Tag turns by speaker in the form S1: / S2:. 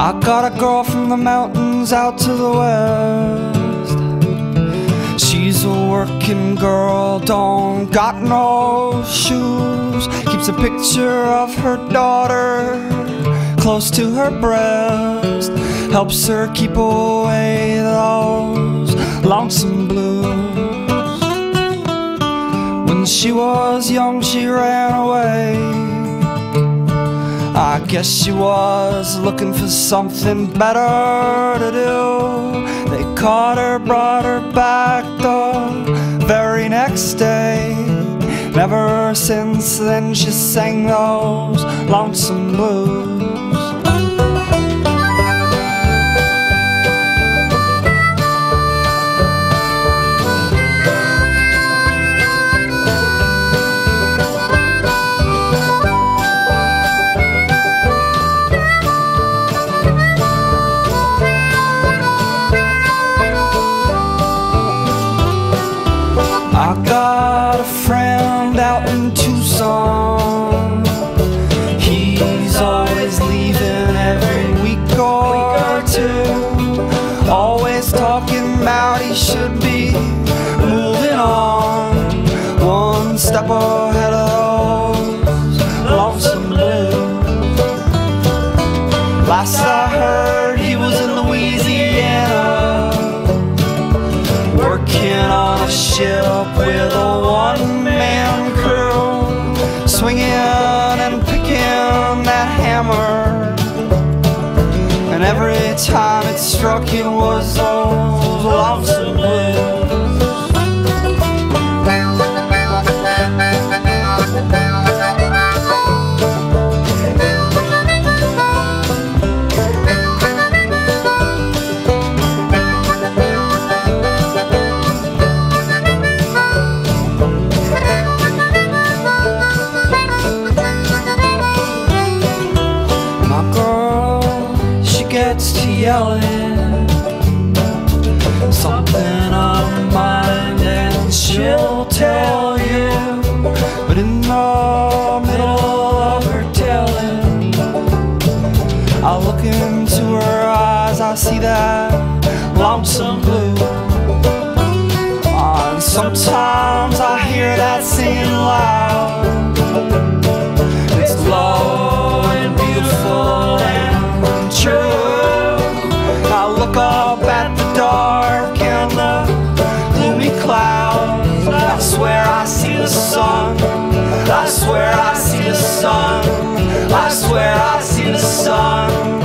S1: I got a girl from the mountains out to the west. She's a working girl, don't got no shoes. Keeps a picture of her daughter close to her breast. Helps her keep away those lonesome blues. When she was young, she ran away. I guess she was looking for something better to do. They caught her, brought her back the very next day. Never since then she sang those lonesome blues. I got a friend out in Tucson. He's always leaving every week or two. Always talking about he should be moving on, one step ahead of those lonesome blues. Last I heard he was in Louisiana, working on a ship with a one-man crew, swinging and picking that hammer. And every time it struck, it was those lonesome blues. Gets to yelling something on her mind, and she'll tell you. But in the middle of her telling, I look into her eyes, I see that lonesome blue. And sometimes I hear that singing loud. It's low and beautiful and true. Look up at the dark and the gloomy clouds. I swear I see the sun. I swear I see the sun. I swear I see the sun.